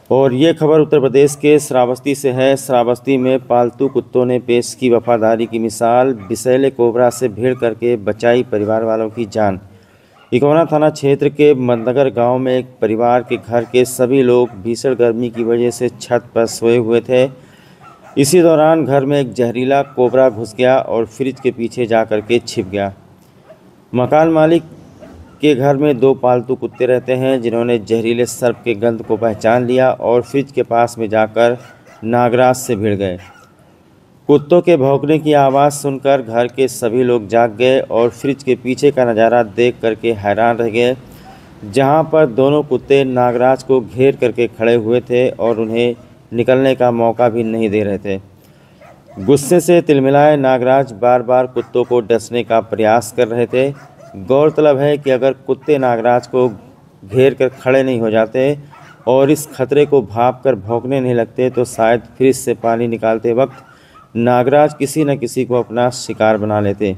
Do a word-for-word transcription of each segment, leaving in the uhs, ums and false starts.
और ये खबर उत्तर प्रदेश के श्रावस्ती से है। श्रावस्ती में पालतू कुत्तों ने पेश की वफादारी की मिसाल, विषैले कोबरा से भिड़ करके बचाई परिवार वालों की जान। इकौना थाना क्षेत्र के मदनगर गांव में एक परिवार के घर के सभी लोग भीषण गर्मी की वजह से छत पर सोए हुए थे। इसी दौरान घर में एक जहरीला कोबरा घुस गया और फ्रिज के पीछे जा कर के छिप गया। मकान मालिक के घर में दो पालतू कुत्ते रहते हैं, जिन्होंने जहरीले सर्प के गंध को पहचान लिया और फ्रिज के पास में जाकर नागराज से भिड़ गए। कुत्तों के भौंकने की आवाज़ सुनकर घर के सभी लोग जाग गए और फ्रिज के पीछे का नज़ारा देख करके हैरान रह गए, जहां पर दोनों कुत्ते नागराज को घेर करके खड़े हुए थे और उन्हें निकलने का मौका भी नहीं दे रहे थे। गुस्से से तिलमिलाए नागराज बार बार कुत्तों को डसने का प्रयास कर रहे थे। गौरतलब है कि अगर कुत्ते नागराज को घेर कर खड़े नहीं हो जाते और इस खतरे को भांप कर भौंकने नहीं लगते तो शायद फ्रिज से पानी निकालते वक्त नागराज किसी न किसी को अपना शिकार बना लेते।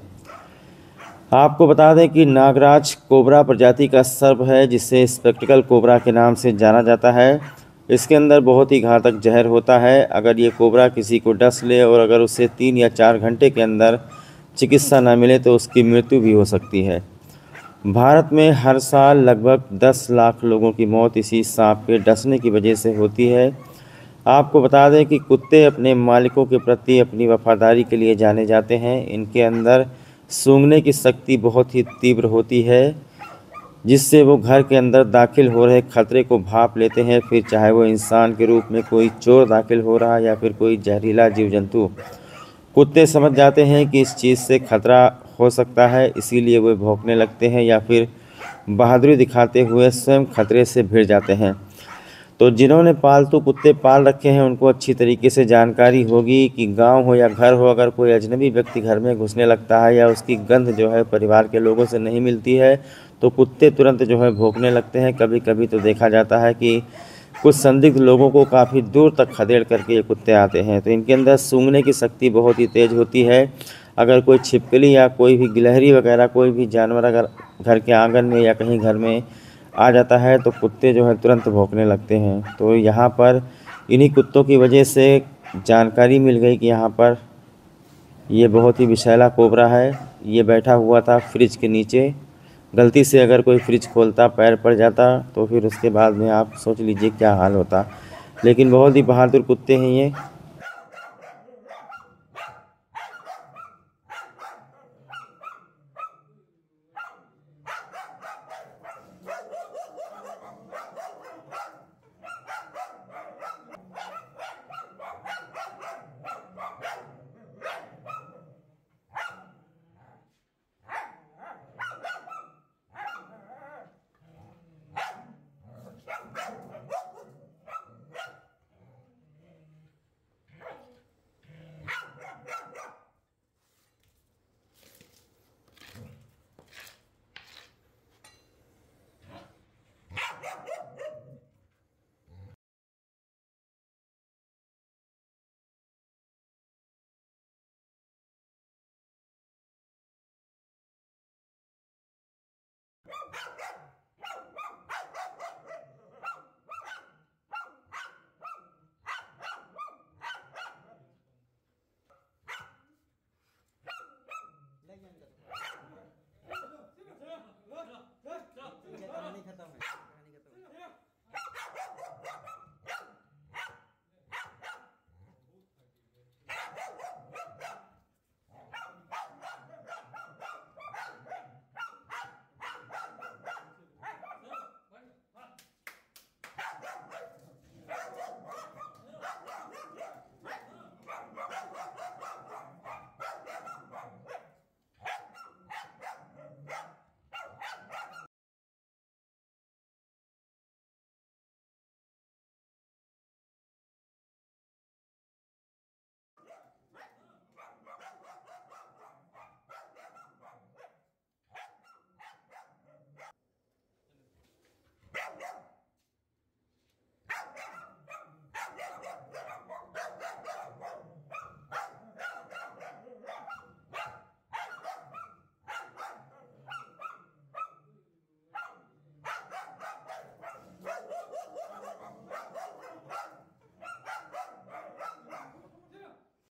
आपको बता दें कि नागराज कोबरा प्रजाति का सर्प है, जिसे स्पेक्टिकल कोबरा के नाम से जाना जाता है। इसके अंदर बहुत ही घातक जहर होता है। अगर ये कोबरा किसी को डस ले और अगर उसे तीन या चार घंटे के अंदर चिकित्सा न मिले तो उसकी मृत्यु भी हो सकती है। भारत में हर साल लगभग दस लाख लोगों की मौत इसी सांप के डसने की वजह से होती है। आपको बता दें कि कुत्ते अपने मालिकों के प्रति अपनी वफादारी के लिए जाने जाते हैं। इनके अंदर सूंघने की शक्ति बहुत ही तीव्र होती है, जिससे वो घर के अंदर दाखिल हो रहे खतरे को भांप लेते हैं, फिर चाहे वो इंसान के रूप में कोई चोर दाखिल हो रहा है या फिर कोई जहरीला जीव जंतु। कुत्ते समझ जाते हैं कि इस चीज़ से खतरा हो सकता है, इसीलिए वे भौंकने लगते हैं या फिर बहादुरी दिखाते हुए स्वयं खतरे से भिड़ जाते हैं। तो जिन्होंने पालतू कुत्ते पाल रखे हैं उनको अच्छी तरीके से जानकारी होगी कि गांव हो या घर हो, अगर कोई अजनबी व्यक्ति घर में घुसने लगता है या उसकी गंध जो है परिवार के लोगों से नहीं मिलती है तो कुत्ते तुरंत जो है भौंकने लगते हैं। कभी कभी तो देखा जाता है कि कुछ संदिग्ध लोगों को काफ़ी दूर तक खदेड़ करके ये कुत्ते आते हैं। तो इनके अंदर सूंघने की शक्ति बहुत ही तेज़ होती है। अगर कोई छिपकली या कोई भी गिलहरी वगैरह कोई भी जानवर अगर घर के आंगन में या कहीं घर में आ जाता है तो कुत्ते जो है तुरंत भौंकने लगते हैं। तो यहाँ पर इन्हीं कुत्तों की वजह से जानकारी मिल गई कि यहाँ पर ये बहुत ही विषैला कोबरा है। ये बैठा हुआ था फ्रिज के नीचे। गलती से अगर कोई फ्रिज खोलता, पैर पड़ जाता तो फिर उसके बाद में आप सोच लीजिए क्या हाल होता। लेकिन बहुत ही बहादुर कुत्ते हैं ये।